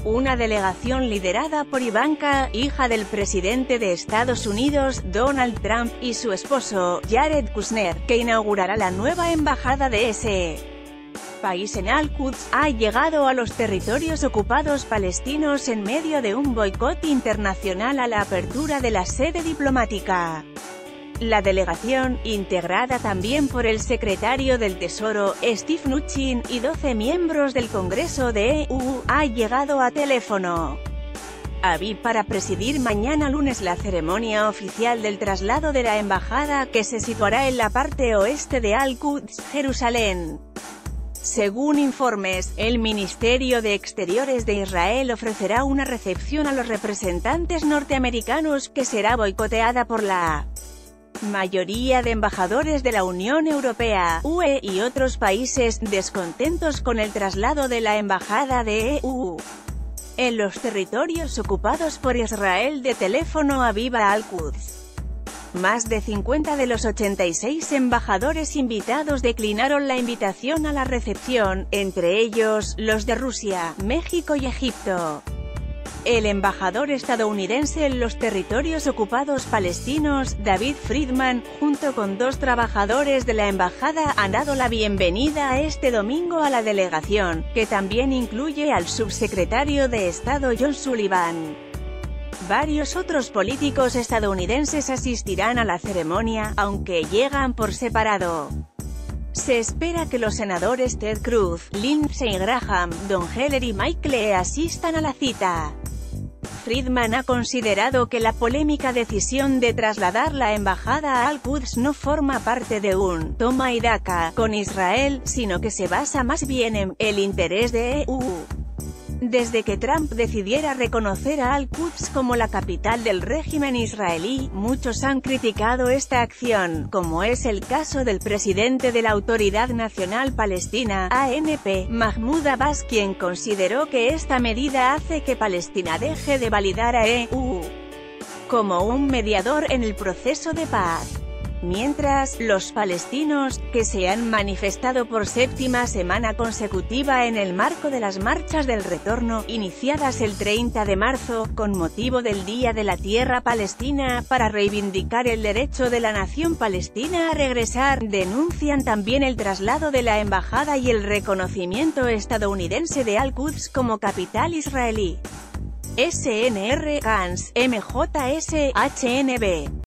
Una delegación liderada por Ivanka, hija del presidente de Estados Unidos, Donald Trump, y su esposo, Jared Kushner, que inaugurará la nueva embajada de ese país en Al-Quds, ha llegado a los territorios ocupados palestinos en medio de un boicot internacional a la apertura de la sede diplomática. La delegación, integrada también por el secretario del Tesoro, Steve Mnuchin, y 12 miembros del Congreso de EU, ha llegado a Tel Aviv para presidir mañana lunes la ceremonia oficial del traslado de la embajada, que se situará en la parte oeste de Al-Quds, Jerusalén. Según informes, el Ministerio de Exteriores de Israel ofrecerá una recepción a los representantes norteamericanos, que será boicoteada por la mayoría de embajadores de la Unión Europea, UE, y otros países, descontentos con el traslado de la embajada de EU en los territorios ocupados por Israel de Tel Aviv a Al-Quds. Más de 50 de los 86 embajadores invitados declinaron la invitación a la recepción, entre ellos, los de Rusia, México y Egipto. El embajador estadounidense en los territorios ocupados palestinos, David Friedman, junto con 2 trabajadores de la embajada, han dado la bienvenida este domingo a la delegación, que también incluye al subsecretario de Estado John Sullivan. Varios otros políticos estadounidenses asistirán a la ceremonia, aunque llegan por separado. Se espera que los senadores Ted Cruz, Lindsey Graham, Don Heller y Mike Lee asistan a la cita. Friedman ha considerado que la polémica decisión de trasladar la embajada a Al-Quds no forma parte de un toma y daca con Israel, sino que se basa más bien en el interés de EU. Desde que Trump decidiera reconocer a Al-Quds como la capital del régimen israelí, muchos han criticado esta acción, como es el caso del presidente de la Autoridad Nacional Palestina, ANP, Mahmoud Abbas, quien consideró que esta medida hace que Palestina deje de validar a EU como un mediador en el proceso de paz. Mientras, los palestinos, que se han manifestado por 7ª semana consecutiva en el marco de las marchas del retorno, iniciadas el 30 de marzo, con motivo del Día de la Tierra Palestina, para reivindicar el derecho de la nación palestina a regresar, denuncian también el traslado de la embajada y el reconocimiento estadounidense de Al-Quds como capital israelí. SNR, Gans, MJS, HNB.